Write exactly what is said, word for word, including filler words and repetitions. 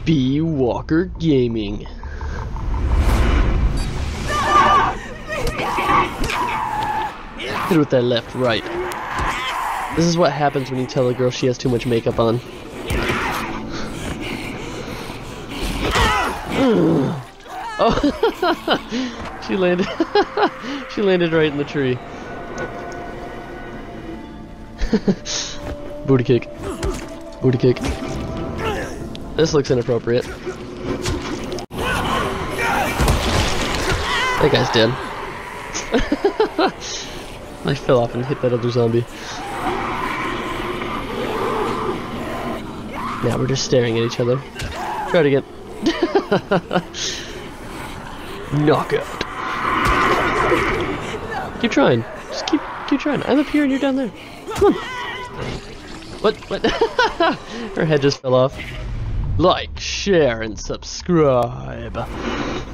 B Walker Gaming. Hit with that left, right. This is what happens when you tell a girl she has too much makeup on. Oh, she landed. She landed right in the tree. Booty kick. Booty kick. This looks inappropriate. That guy's dead. I fell off and hit that other zombie. Now we're just staring at each other. Try it again. Knockout. Keep trying. Just keep keep trying. I'm up here and you're down there. Come on. What? What? Her head just fell off. Like, share, and subscribe.